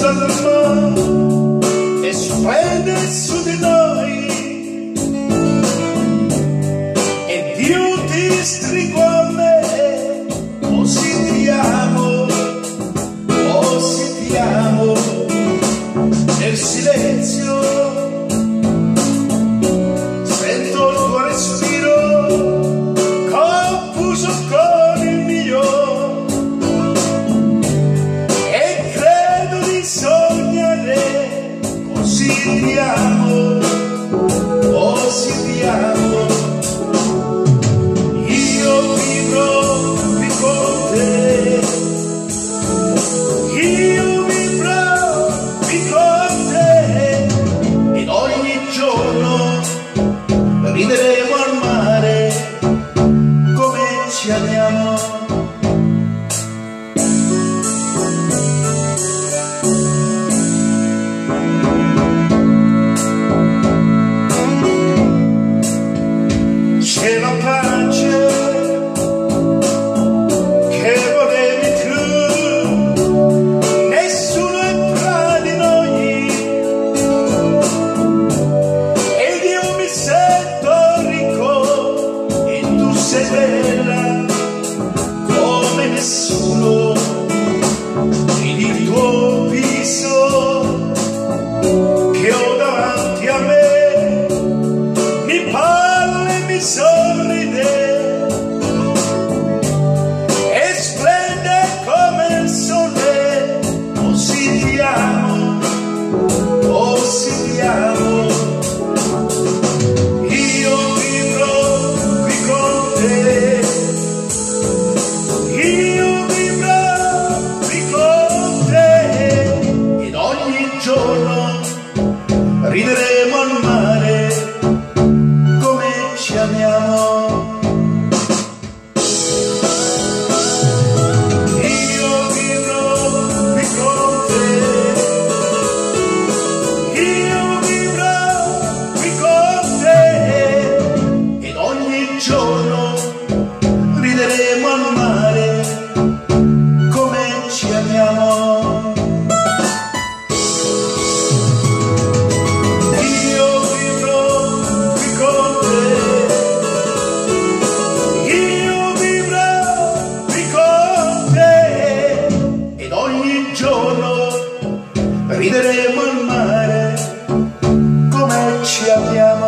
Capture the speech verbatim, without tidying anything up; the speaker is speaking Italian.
salma e splende su di noi, e Dio ti stringo a me, così ti amo, così ti amo, nel silenzio sento il tuo respiro confuso con il mio, e credo di sognare, così ti amo, così ti amo. Io vivrò qui con te, io vivrò qui con te, ed ogni giorno rideremo al mare come ci amiamo. C'è la pace che volevi tu, nessuno è tra di noi, ed io mi sento ricco e tu sei bella come nessuno, ed il tuo viso che ho davanti a me mi parla e mi sorride e splende come il sole, così ti amo, così ti amo. Io vivrò qui con te, io vivrò qui con te, ed ogni giorno rideremo al mare come ci amiamo. Io vivrò qui con te, io vivrò qui con te, ed ogni giorno rideremo al mare come ci amiamo. Io vivrò qui con te, io vivrò qui con te, ed ogni giorno rideremo al mare come ci amiamo.